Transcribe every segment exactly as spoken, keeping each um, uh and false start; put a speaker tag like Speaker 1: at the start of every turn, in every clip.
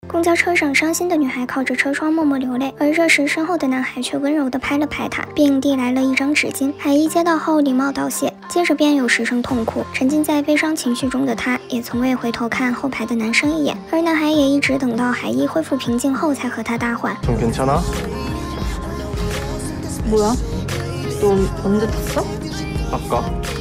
Speaker 1: 公交车上，伤心的女孩靠着车窗默默流泪，而这时身后的男孩却温柔地拍了拍她，并递来了一张纸巾。海一接到后礼貌道谢，接着便又失声痛哭。沉浸在悲伤情绪中的她，也从未回頭看后排的男生一眼，而男孩也一直等到海一恢复平静后才和她搭话。
Speaker 2: 좀 괜찮아?
Speaker 3: 뭐야? 너 언제 탔어?
Speaker 2: 아까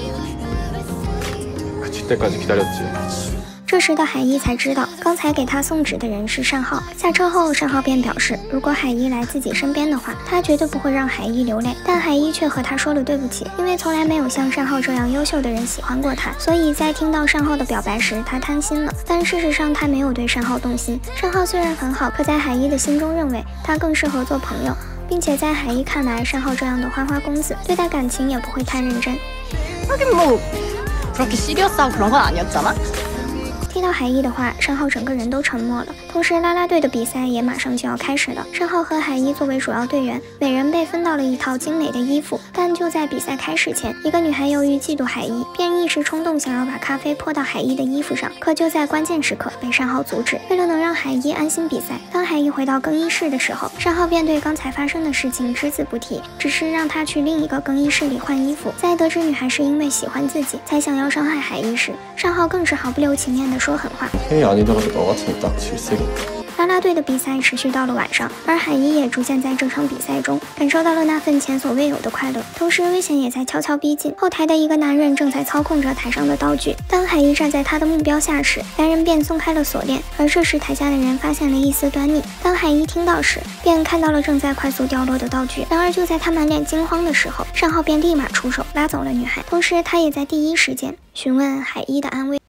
Speaker 2: 그칠 때까지 기다렸지.
Speaker 1: 这时的海一才知道，刚才给他送纸的人是单浩。下车后，单浩便表示，如果海一来自己身边的话，他绝对不会让海一流泪。但海一却和他说了对不起，因为从来没有像单浩这样优秀的人喜欢过他，所以在听到单浩的表白时，他贪心了。但事实上，他没有对单浩动心。单浩虽然很好，可在海一的心中认为他更适合做朋友，并且在海一看来，单浩这样的花花公子对待感情也不会太认真。
Speaker 3: 하긴 뭐 그렇게 시리어스하고 그런 건 아니었잖아.
Speaker 1: 听到海一的话，单浩整个人都沉默了。同时，啦啦队的比赛也马上就要开始了。单浩和海一作为主要队员，每人被分到了一套精美的衣服。但就在比赛开始前，一个女孩由于嫉妒海一，便一时冲动想要把咖啡泼到海一的衣服上。可就在关键时刻被单浩阻止。为了能让海一安心比赛，当海一回到更衣室的时候，单浩便对刚才发生的事情只字不提，只是让她去另一个更衣室里换衣服。在得知女孩是因为喜欢自己才想要伤害海一时，单浩更是毫不留情面地说狠话。
Speaker 2: K 아니더라도 너 같으면 딱 질색인데.
Speaker 1: 啦啦队的比赛持续到了晚上，而海一也逐渐在这场比赛中感受到了那份前所未有的快乐。同时，危险也在悄悄逼近。后台的一个男人正在操控着台上的道具，当海一站在他的目标下时，男人便松开了锁链。而这时，台下的人发现了一丝端倪。当海一听到时，便看到了正在快速掉落的道具。然而，就在他满脸惊慌的时候，单浩便立马出手拉走了女孩，同时他也在第一时间询问海一的安危。